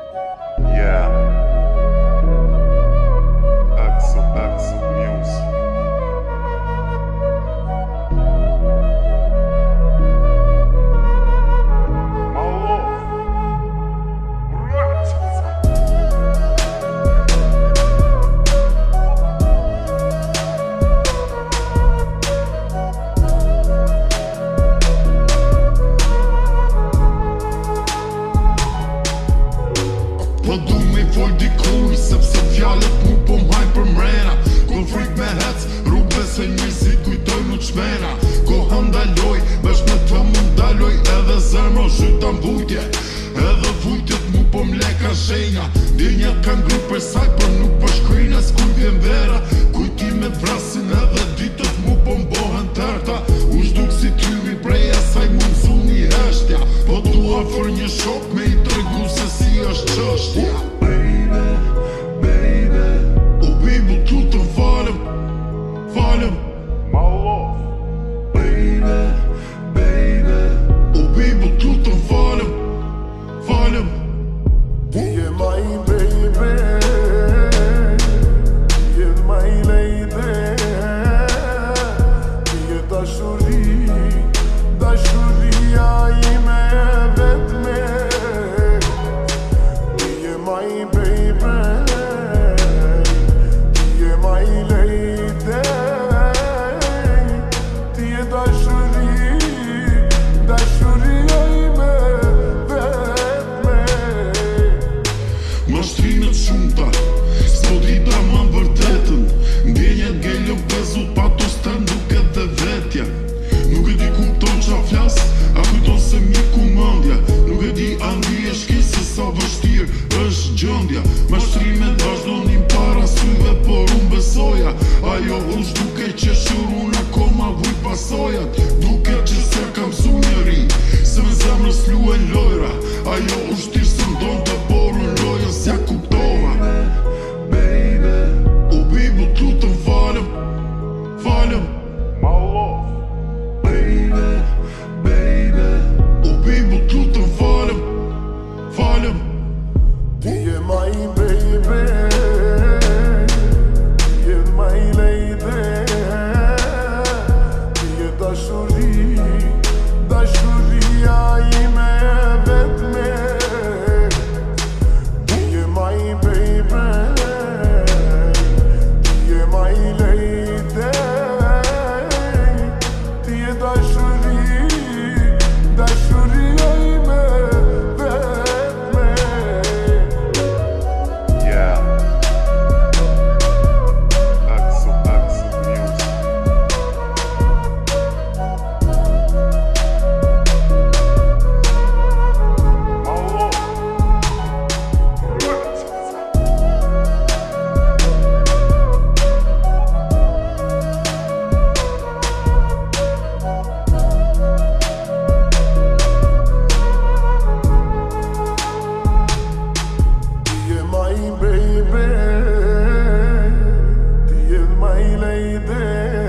Yeah. Axel Music. Po du me fol dikuj, sepse fjallet mu po m'haj për mrena. Ko frik me hec, rrugve se njësit kujtoj mu qmena. Ko handaloj, vesh me të mu ndaloj, edhe zërmo zhyta mbujtje. Edhe vujtjet mu po m'leka shenja. Dinjat kan gru për saj, për nuk për shkrina, s'kuj vjen vera. Kujtime vrasin edhe ditët mu po m'bohen tërta. U shduk si tyvi prej asaj mu m'zu një heshtja. Po du afër një shok me i tregu se si është qështja. Baby, baby, o baby t'lutëm falem My love. Baby, baby, o baby t'lutëm falem Ti je my baby, ti je my lady, ti je dashuria ime e vetme. Ti je my baby, ti je my lady, ti je dashuria ime e vetme. Mashtrinet shumëta, s'po dita ma vërtetën. Ndjenjet gellën pezu patos të nduket dhe vetja. Nuk e di kupton qa flas, a kujton se mi ku mëndja. Nuk e di andi e shki se sa vështir është gjëndja. Mashtrimet vazhdonin para syve, por unë besoja. Ajo është duke që shurun akoma vuj pasojat. Duke që se kam su njëri, se me zemrës luajn lojra. Ajo është tirë se mdon të porun lojën s'ja kuptova. Baby, O baby t'lutëm falem My love. baby, baby, O baby t'lutëm falem ti je my baby, ti je my lady, ti je dashuria ime e vetme. Ti je my baby, ti je my lady, ti je dashuria ime e vetme. Yeah. Axel Music. My love. Ti je my baby, ti je my lady,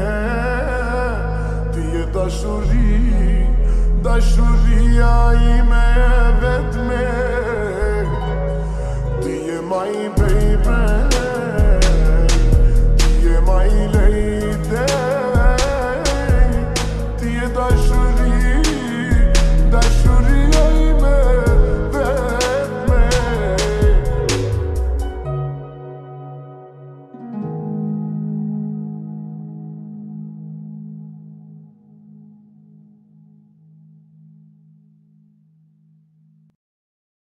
ti je dashuria ime e vetme. Ti je my baby,